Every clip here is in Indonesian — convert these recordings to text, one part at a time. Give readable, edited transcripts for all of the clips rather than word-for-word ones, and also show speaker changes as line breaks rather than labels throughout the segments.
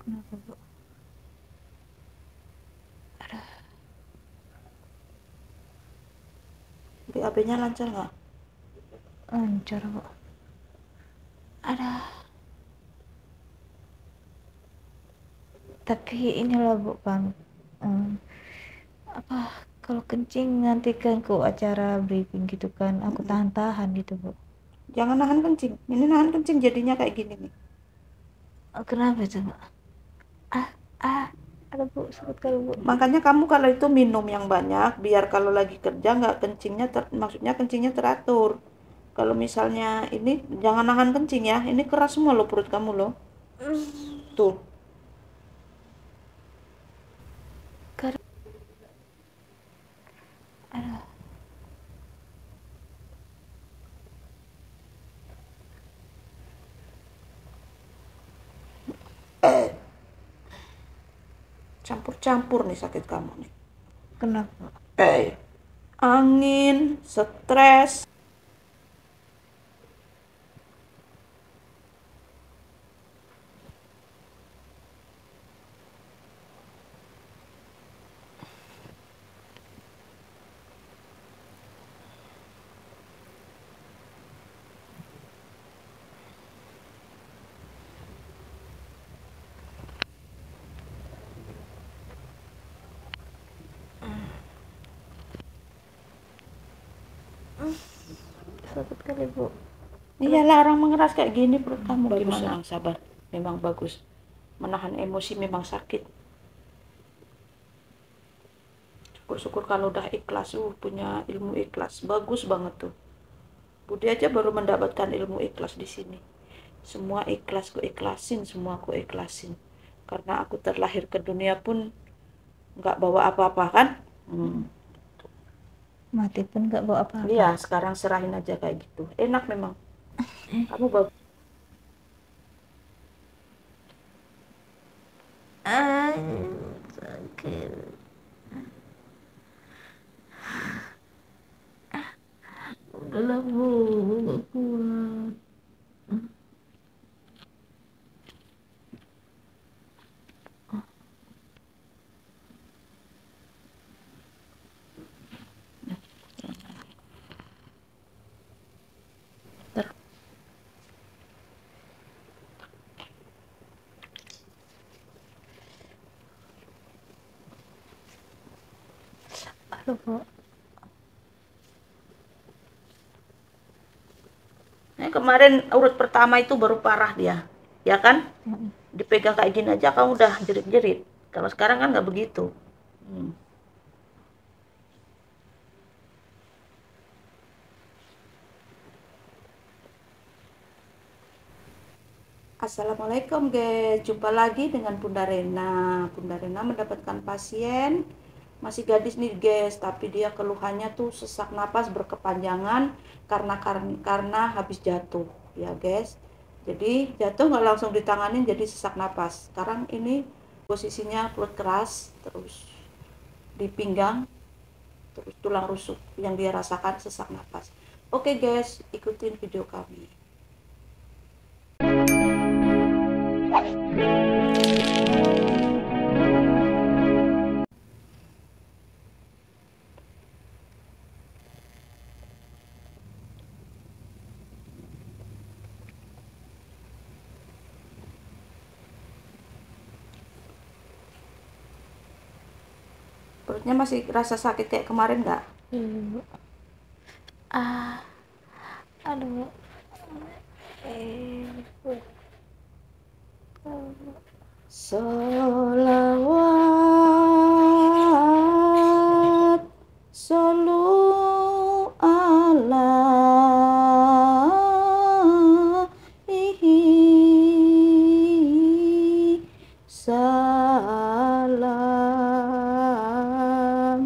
Kenapa, Bu? Aduh,
BAB-nya lancar nggak?
lancar, Bu. Aduh, tapi ini loh, Bu, Bang. Em, apa, kalau kencing nanti kan ke acara briefing gitu kan, aku tahan-tahan gitu, Bu.
Jangan nahan kencing. Ini nahan kencing jadinya kayak gini nih.
Kenapa itu, Bu? Ah, ah, ada, Bu, sakit kali, Bu.
Makanya kamu kalau itu minum yang banyak, biar kalau lagi kerja nggak kencingnya maksudnya kencingnya teratur. Kalau misalnya ini jangan nahan kencing ya. Ini keras semua loh perut kamu loh. Tuh.
Karena, aduh,
Eh, campur-campur nih sakit kamu nih.
kenapa?
Angin, stres.
Sakit kali, Bu.
Iyalah orang mengeras kayak gini perut kamu
Bagus,
gimana?
Sayang,
Sabar. Memang bagus. Menahan emosi memang sakit. Syukur-syukur kalau udah ikhlas, punya ilmu ikhlas. Bagus banget tuh. Budi aja baru mendapatkan ilmu ikhlas di sini. Semua ikhlas ku ikhlasin, semua aku ikhlasin. Karena aku terlahir ke dunia pun nggak bawa apa-apa kan?
Mati pun gak bawa apa-apa.
Iya, sekarang serahin aja kayak gitu. Enak memang. Kamu bagus.
Sakit. Udahlah, Bu, gak kuat. Aduh, Bu.
Kemarin urut pertama itu baru parah dia, ya kan? Dipegang kayak gini aja kamu udah jerit-jerit. Kalau sekarang kan nggak begitu. Assalamualaikum guys, jumpa lagi dengan Bunda Rena. Bunda Rena mendapatkan pasien, masih gadis nih guys, tapi dia keluhannya tuh sesak napas berkepanjangan karena habis jatuh ya guys. Jadi jatuh nggak langsung ditanganin jadi sesak napas. Sekarang ini posisinya perut keras, terus di pinggang, terus tulang rusuk yang dia rasakan sesak napas. Oke guys, ikutin video kami. Perutnya masih rasa sakit kayak kemarin nggak?
Aduh.
Sholawat Sallu ala salam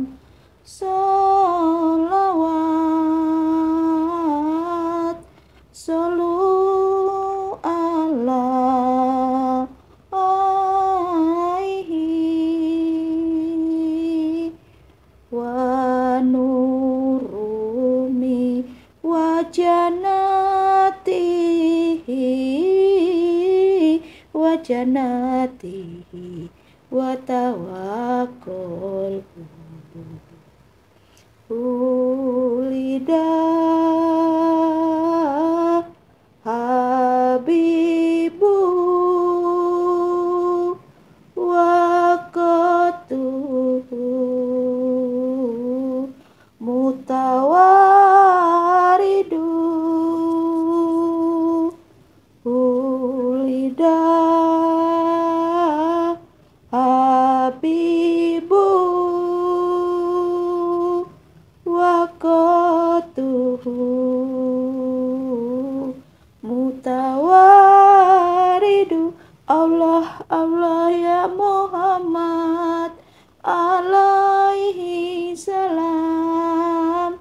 Sholawat Sallu ala wa nurumi wa jannatihi wa jannati wa tawakkaltu. Ulida habibu waqtuhu mutawaridu. Ulida habibu waqtuhu mutawaridu. Allah Allah ya Muhammad alaihi salam.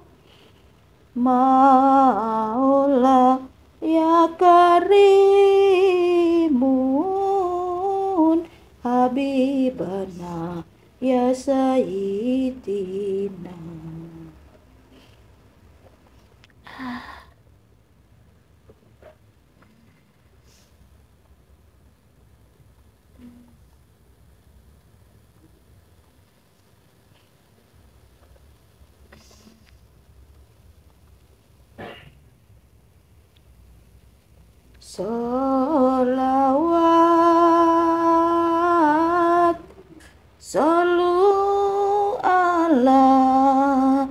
Maula ya karimun habibana ya sayyidina. Sholawat Sallu ala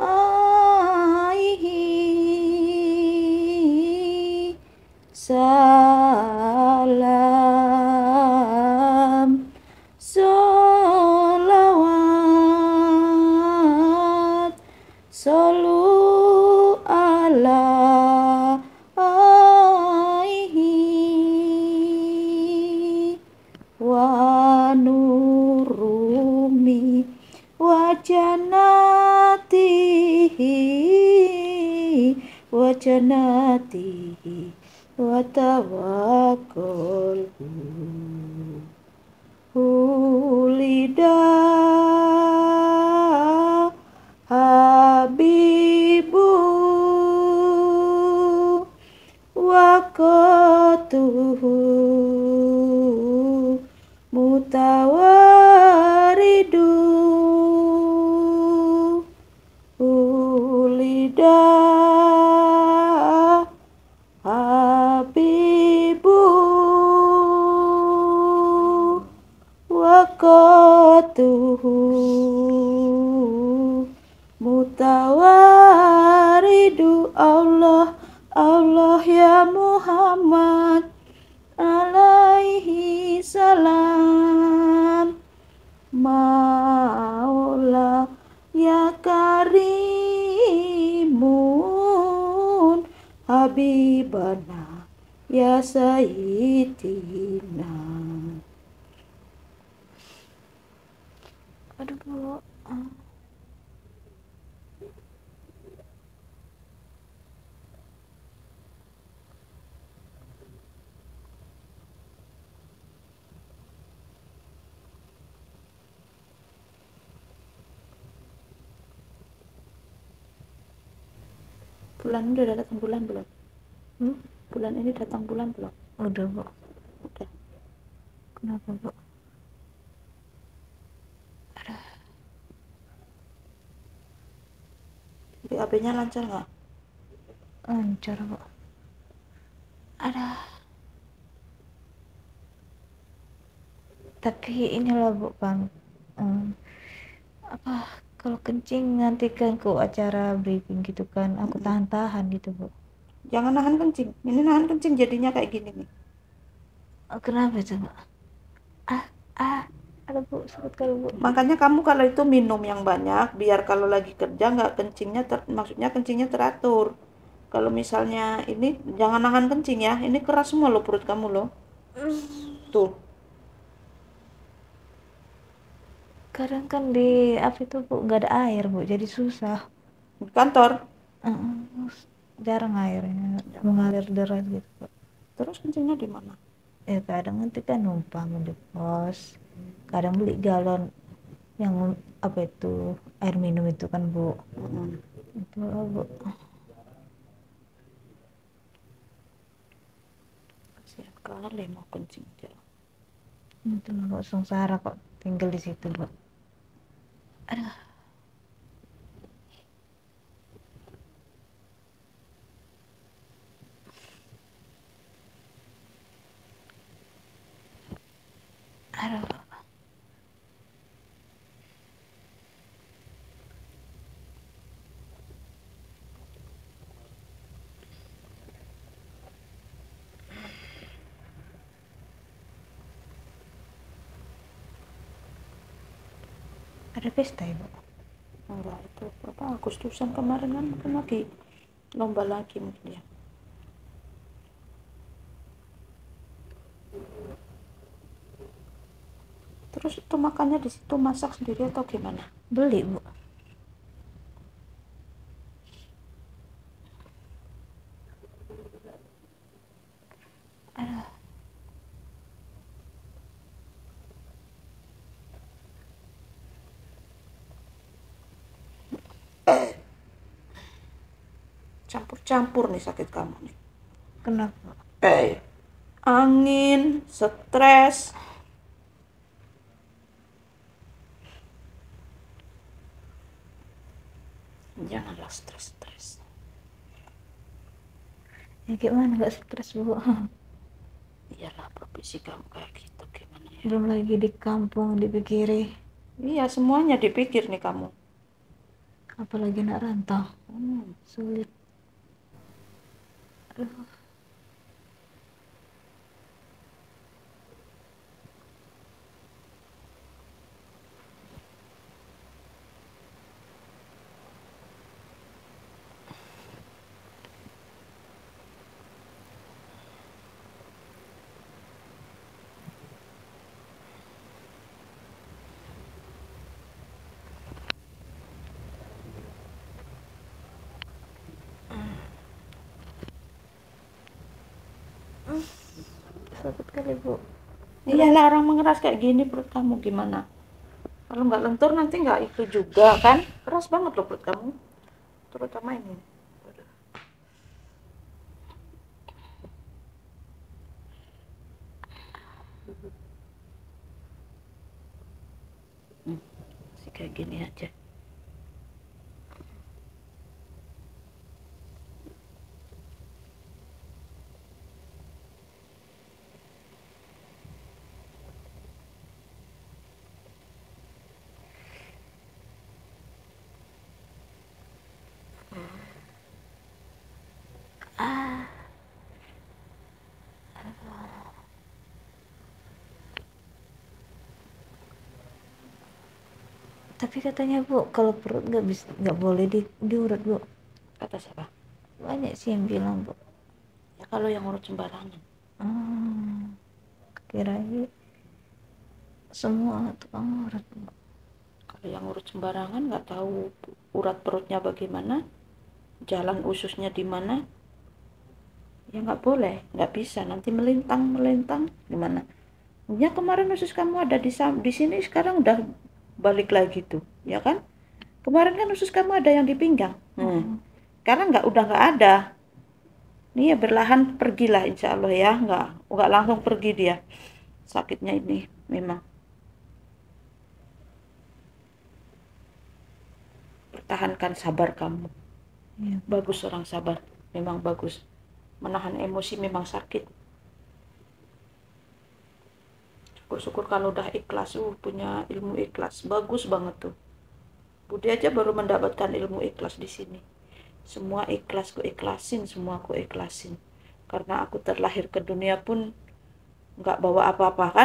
aihi salam. Sholawat Sallu ala aihi wa nurumi wa jannatihi wa tawakkaltu. Ulida habibu waqtuhu mutawaridu. Ulida habibu waqtuhu mutawaridu. Allah Allah ya Muhammad alaihi salam. Maula ya karimun habibana ya sayyidina.
Aduh Bu.
Bulan ini udah datang bulan belum?
Hmm?
Bulan ini datang bulan belum?
Udah Bu.
Udah.
Kenapa Bu?
BAB-nya lancar nggak?
Lancar Bu. Ada. Tapi inilah Bu kan. Kalau kencing nanti kan ke acara briefing gitu kan, aku tahan-tahan gitu Bu.
Jangan nahan kencing. Ini nahan kencing jadinya kayak gini nih.
Kenapa coba? Ada Bu, sebut kali Bu.
Makanya kamu kalau itu minum yang banyak, biar kalau lagi kerja nggak kencingnya maksudnya kencingnya teratur. Kalau misalnya ini jangan nahan kencing ya. Ini keras semua loh perut kamu loh. Tuh.
Kadang kan di apa itu Bu nggak ada air Bu, jadi susah.
Di kantor.
Jarang airnya mengalir deras gitu Bu.
Terus kencingnya di mana?
Ya kadang nanti kan numpang di pos, kadang beli galon yang apa itu air minum itu kan Bu. Itu Bu.
Kasihan kali mau kencing aja.
Itu loh, kok sengsara kok tinggal di situ, Bu. Aduh, aduh. Ada pesta ya, Bu?
Enggak, itu apa Agustusan kemarin kan mungkin lagi lomba lagi mungkin ya. Terus itu makannya di situ masak sendiri atau gimana?
Beli, Bu. Aduh,
Campur-campur nih sakit kamu nih.
kenapa?
Angin, stres. Janganlah stres-stres.
Ya gimana nggak stres, Bu?
Iyalah profesi kamu kayak gitu gimana ya?
Belum lagi di kampung dipikiri,
Iya semuanya dipikir nih kamu.
apalagi nak rantau.
Hmm.
Sulit. Aduh. Sakit kali, Bu.
Iyalah orang mengeras kayak gini perut kamu gimana? Kalau nggak lentur nanti nggak itu juga kan? Keras banget loh perut kamu. Terutama ini. Masih kayak gini aja.
Ah, tapi katanya, Bu, kalau perut nggak boleh diurut, Bu.
Kata siapa?
Banyak sih yang bilang, Bu.
Ya kalau yang urut sembarangan.
Hmm, kirain semua tukang urut, Bu.
Kalau yang urut sembarangan nggak tahu urat perutnya bagaimana, jalan ususnya di mana, ya nggak boleh, nggak bisa. Nanti melintang gimana? Ya kemarin usus kamu ada di sini, sekarang udah balik lagi tuh, ya kan? Kemarin kan usus kamu ada yang di pinggang. Sekarang udah nggak ada. Nih ya berlahan pergilah insya Allah ya, nggak langsung pergi dia. Sakitnya ini memang. Pertahankan sabar kamu.
Ya.
Bagus orang sabar, memang bagus. Menahan emosi memang sakit. Syukur-syukur kalau udah ikhlas, punya ilmu ikhlas, bagus banget tuh. Budi aja baru mendapatkan ilmu ikhlas di sini. Semua ikhlas ku ikhlasin, semua ku ikhlasin. Karena aku terlahir ke dunia pun nggak bawa apa-apa kan?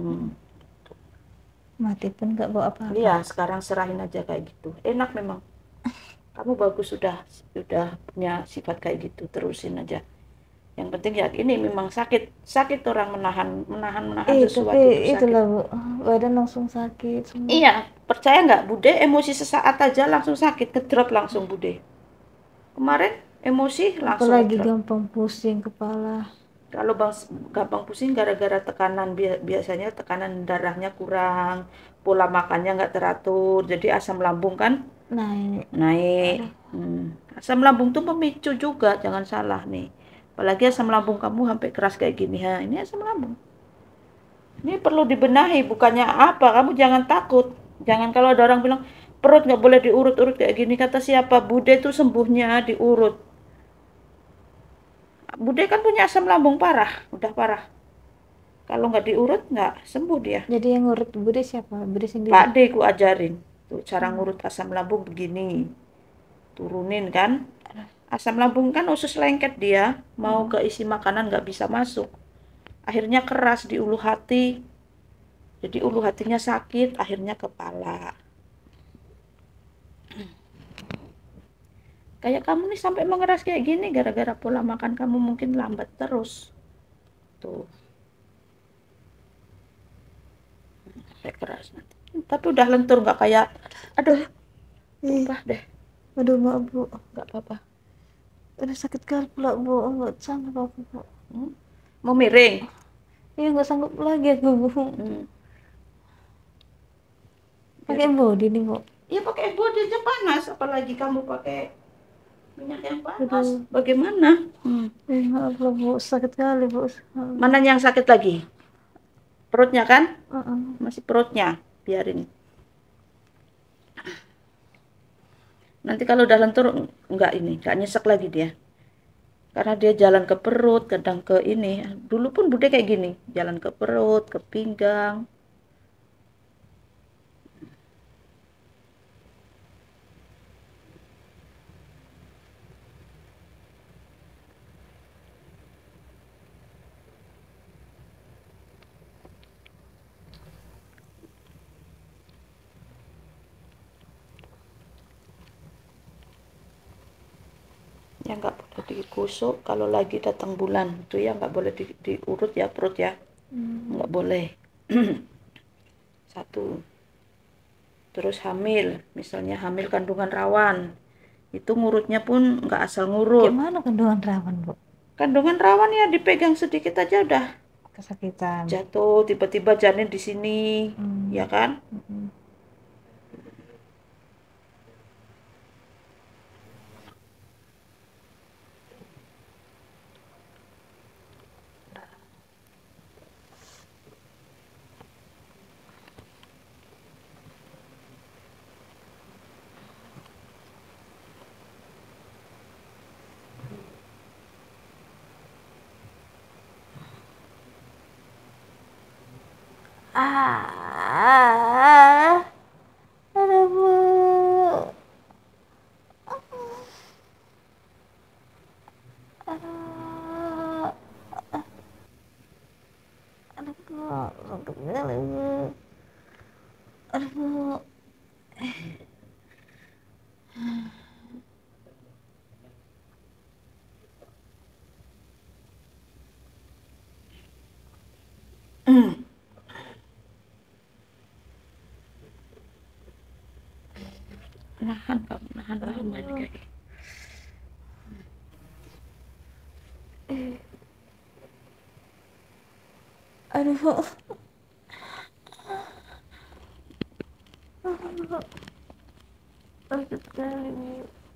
Mati pun nggak bawa apa-apa.
Iya, sekarang serahin aja kayak gitu. Enak memang. Kamu bagus sudah punya sifat kayak gitu, terusin aja. Yang penting ya ini memang sakit orang menahan sesuatu
Tapi
itu sakit.
itulah, Bu, badan langsung sakit semua.
Iya, percaya nggak Bude, emosi sesaat aja langsung sakit, ngedrop langsung Bude. Kemarin emosi langsung
Apalagi
ngedrop.
gampang pusing kepala.
Kalau gampang pusing gara-gara tekanan, biasanya tekanan darahnya kurang, pola makannya nggak teratur, jadi asam lambung kan naik. Asam lambung tuh pemicu juga, jangan salah nih. Apalagi asam lambung kamu sampai keras kayak gini, ha, ini asam lambung. Ini perlu dibenahi, bukannya apa, kamu jangan takut. Jangan kalau ada orang bilang, perut nggak boleh diurut-urut kayak gini. Kata siapa? Bude itu sembuhnya diurut. Bude kan punya asam lambung parah, udah parah. Kalau nggak diurut, nggak sembuh dia.
Jadi yang ngurut Bude siapa? Bude sendiri.
Pak D ku ajarin. Tuh, cara
Hmm.
ngurut asam lambung begini. Turunin kan. Asam lambung kan usus lengket dia. Mau ke isi makanan nggak bisa masuk. Akhirnya keras di ulu hati. Jadi ulu hatinya sakit, akhirnya kepala. Kayak kamu nih sampai mengeras kayak gini gara-gara pola makan kamu mungkin lambat terus. Tuh, sampai keras nanti. Tapi udah lentur nggak kayak, aduh, tumpah deh.
Aduh maaf Bu,
Nggak apa-apa.
udah sakit kali pula Bu, nggak sanggup aku Bu.
Mau miring?
Iya nggak sanggup lagi aku Bu. Pakai body nih Bu.
Iya pakai body aja panas, apalagi kamu pakai minyak yang panas.
Aduh.
Bagaimana?
Maaf lah Bu, sakit kali Bu.
Mana yang sakit lagi? Perutnya kan?
Uh-uh.
Masih perutnya, biarin. Nanti kalau udah lentur nggak nyesek lagi dia. Karena dia jalan ke perut, kadang ke ini. Dulu pun Bude kayak gini, jalan ke perut, ke pinggang. Ya nggak boleh dikusuk kalau lagi datang bulan itu ya nggak boleh diurut ya perut ya, nggak boleh. Satu. Terus hamil, misalnya hamil kandungan rawan, itu ngurutnya pun nggak asal ngurut.
Gimana kandungan rawan Bu?
Kandungan rawan ya dipegang sedikit aja udah
Kesakitan.
jatuh, tiba-tiba janin di sini, ya kan?
Aduh Bu. Aduh. Aduh Bu, sakit kali Bu. Aduh Bu.
Nahan kamu, nahan lama nih kayak.
Aduh Bu. Sakit kali Bu.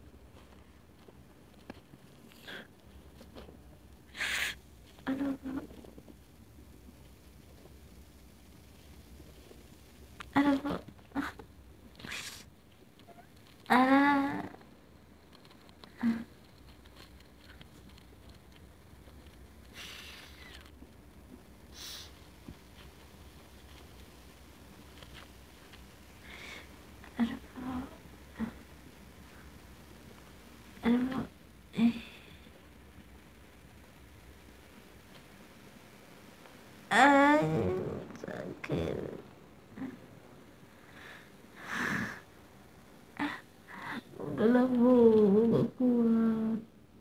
Aduh Bu. Aduh Bu. Ah. Aduh. Ah, sakit. Udahlah Bu, gak kuat.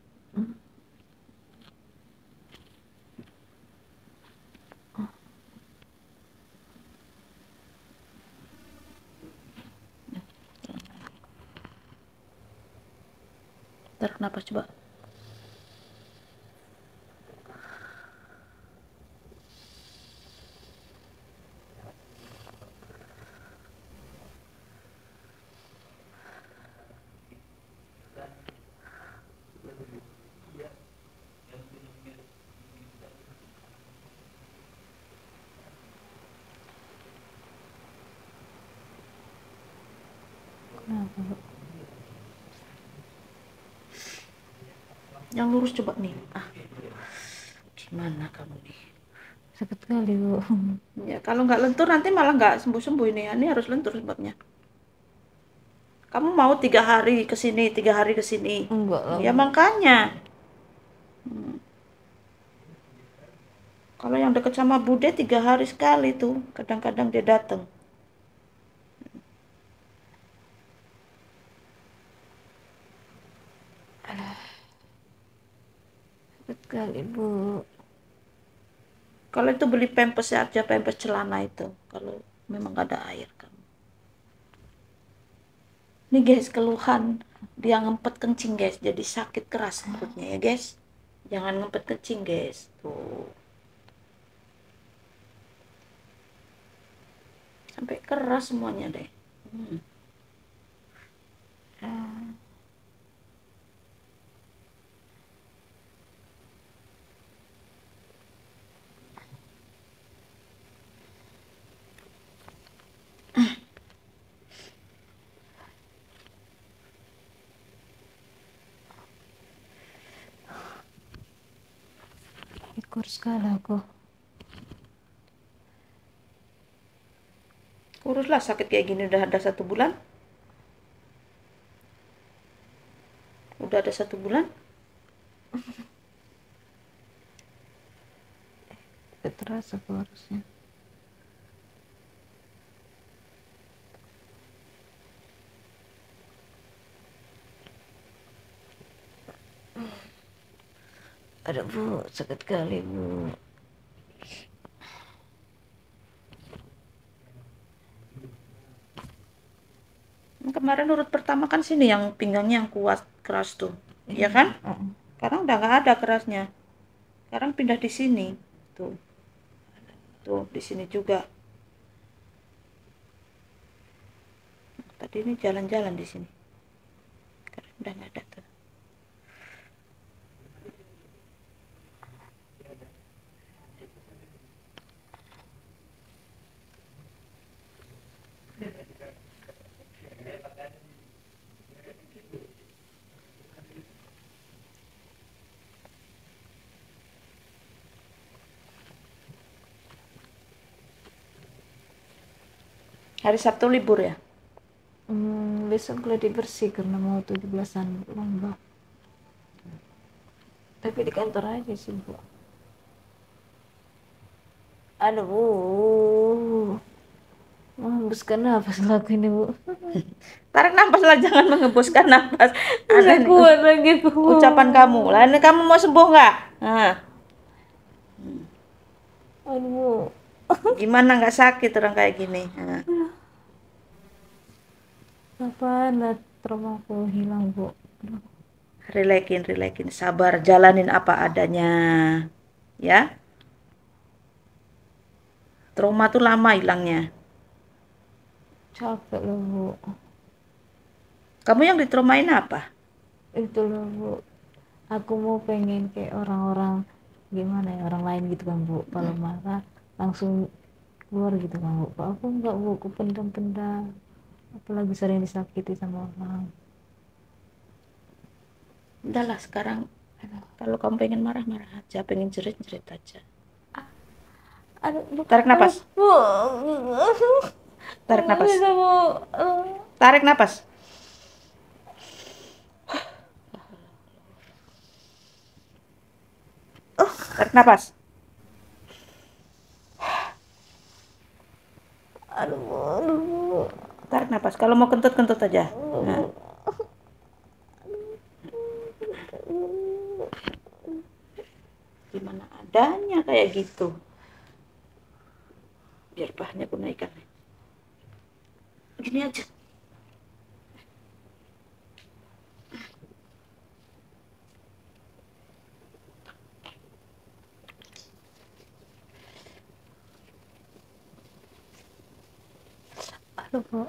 Tarik napas coba.
Kenapa, Bu?
Yang lurus coba nih. Gimana kamu nih?
Sakit kali, Bu.
Ya kalau nggak lentur nanti malah nggak sembuh-sembuh ini ya. Ini harus lentur sebabnya. Kamu mau 3 hari ke sini, 3 hari ke sini.
Enggak lah,
Ya
Bu.
makanya. Kalau yang deket sama Bude 3 hari sekali tuh. Kadang-kadang dia datang.
Sakit kali, Bu.
Kalau itu beli pampers aja, pampers celana itu. Kalau memang nggak ada air kamu. Ini guys, keluhan dia ngempet kencing guys, jadi sakit keras perutnya ya guys. Jangan ngempet kencing guys. Tuh. Sampai keras semuanya deh.
Ikut sekali aku.
Uruslah sakit kayak gini udah ada 1 bulan. Udah ada 1 bulan.
Gak terasa aku harusnya. Ada, Bu, sakit kali, Bu.
Kemarin urut pertama kan sini yang pinggangnya yang kuat keras tuh, iya kan? Sekarang udah nggak ada kerasnya. Sekarang pindah di sini, tuh, tuh di sini juga. Tadi ini jalan-jalan di sini. Sekarang udah nggak ada tuh. Hari Sabtu libur ya?
Besok gladi bersih karena mau 17-an lomba. Tapi di kantor aja sih, Bu. Aduh, Bu. Menghembuskan nafas lagu ini, Bu.
Tarik nafas lah, jangan mengembuskan nafas. Ada
Nggak kuat lagi, Bu.
ucapan kamu. Lah ini kamu mau sembuh nggak? Nah,
Aduh,
gimana nggak sakit orang kayak gini? Nah.
kapan trauma aku hilang, Bu?
Relaxin, sabar, jalanin apa adanya, ya. Trauma tuh lama hilangnya.
Capek loh, Bu.
Kamu yang ditraumain apa?
Itu loh, Bu. Aku mau pengen kayak orang-orang, gimana ya, orang lain gitu kan, Bu. Kalau marah langsung keluar gitu kan, Bu. Kok aku enggak, Bu. Aku pendam-pendam. Apalagi sering disakiti sama orang.
Udahlah sekarang, kalau kamu pengen marah-marah aja, pengen jerit-jerit aja.
Aduh, Bu.
Tarik napas.
Bu.
Tarik
Nggak
napas.
bisa, Bu.
Tarik napas. Tarik napas.
Aduh, Bu. Aduh, Bu.
Tarik napas. Kalau mau kentut-kentut aja. Nah. Gimana adanya kayak gitu. Biar bahannya aku naikkan. Gini aja.
Aduh, Bu.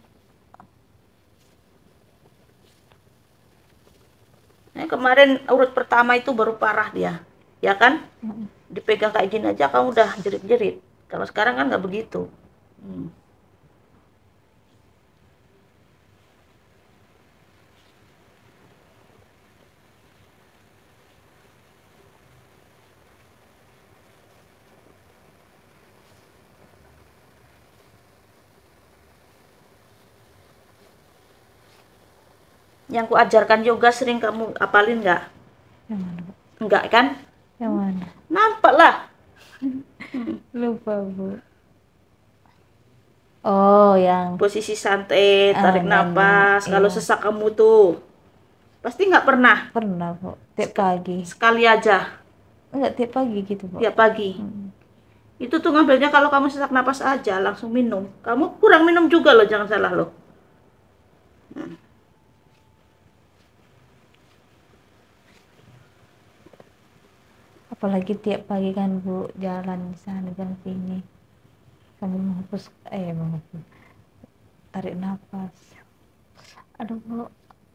Nah, kemarin urut pertama itu baru parah dia, ya kan? Dipegang kayak gini aja kamu udah jerit-jerit. Kalau sekarang kan nggak begitu. Yang kuajarkan yoga sering kamu apalin nggak?
Yang mana, Bu?
Enggak kan?
Yang mana?
Nampak lah.
Lupa, Bu. Oh, yang
Posisi santai, tarik
nyanyi.
napas. Kalau
Iya,
sesak kamu tuh, pasti nggak pernah.
pernah, Bu. Tiap pagi.
Sekali aja,
Enggak tiap pagi gitu, Bu.
tiap pagi.
Hmm.
Itu tuh ngambilnya kalau kamu sesak napas aja, langsung minum. Kamu kurang minum juga loh, jangan salah loh.
Apalagi tiap pagi kan, Bu, jalan di sana jalan sini. Kamu menghapus, tarik nafas. Aduh, Bu.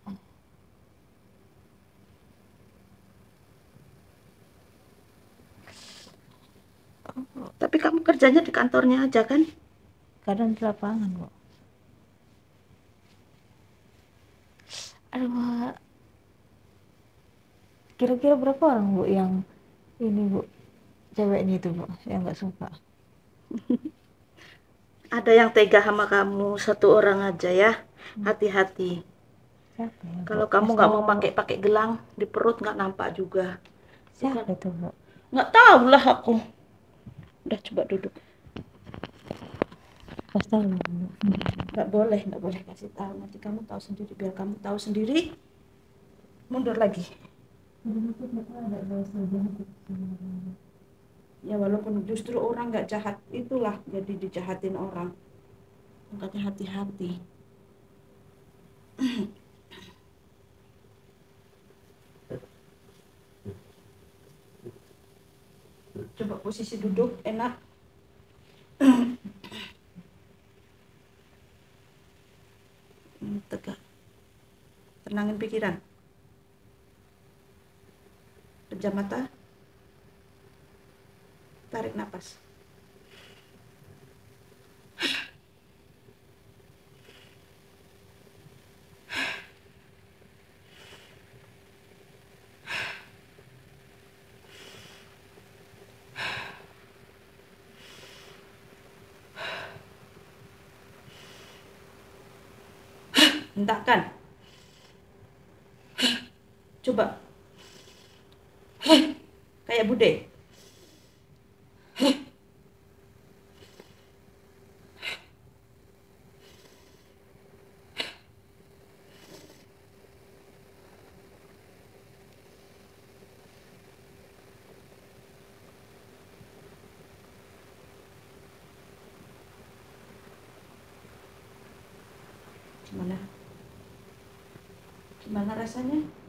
Tapi kamu kerjanya di kantornya aja kan?
Kadang di lapangan, Bu. Aduh, Bu. Kira-kira berapa orang, Bu, yang ini, Bu, ceweknya itu, Bu, yang nggak suka?
Ada yang tega sama kamu, satu orang aja ya. Hati-hati.
Siapa ya, Bu?
Kalau kamu
Kasih
nggak
tahu
mau
lah, Bu.
pakai gelang di perut nggak nampak juga. Bukan?
Siapa itu, Bu?
Nggak tahu lah aku. Udah coba duduk.
Kasih tahu lah, Bu.
Nggak boleh kasih tahu. Nanti kamu tahu sendiri. Biar kamu tahu sendiri, mundur lagi. Ya walaupun justru orang nggak jahat, itulah jadi dijahatin orang. Makanya hati-hati. Coba posisi duduk enak. Tegak. Tenangin pikiran. Pejam mata. Tarik napas. Hentakan. Coba. Kayak bude. Gimana? Gimana rasanya?